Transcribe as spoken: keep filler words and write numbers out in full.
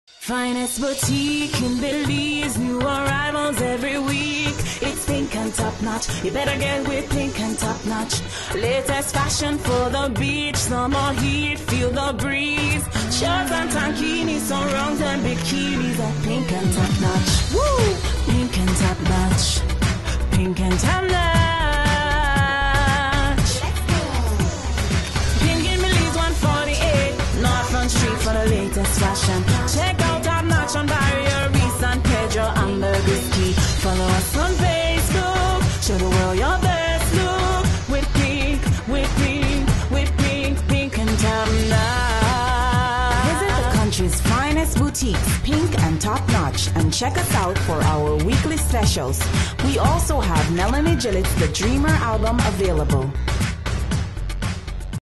Finest boutique in Belize, new arrivals every week. It's Pink and Top Notch, you better get with Pink and Top Notch. Latest fashion for the beach, summer heat, feel the breeze. Shorts and tankinis, surrounds and bikinis at Pink and Top Notch. Woo! Pink and Top Notch, Pink and Top Notch. Pink in Belize one forty-eight, North Front Street for the latest fashion. Check out Top Notch on Barrier Reef, San Pedro and Berbiski. Follow us on Facebook, show the world your best look. With Pink, with Pink, with Pink, Pink and Top Notch. Visit the country's finest boutiques, Pink and Top Notch, and check us out for our weekly specials. We also have Melanie Gillette's The Dreamer album available.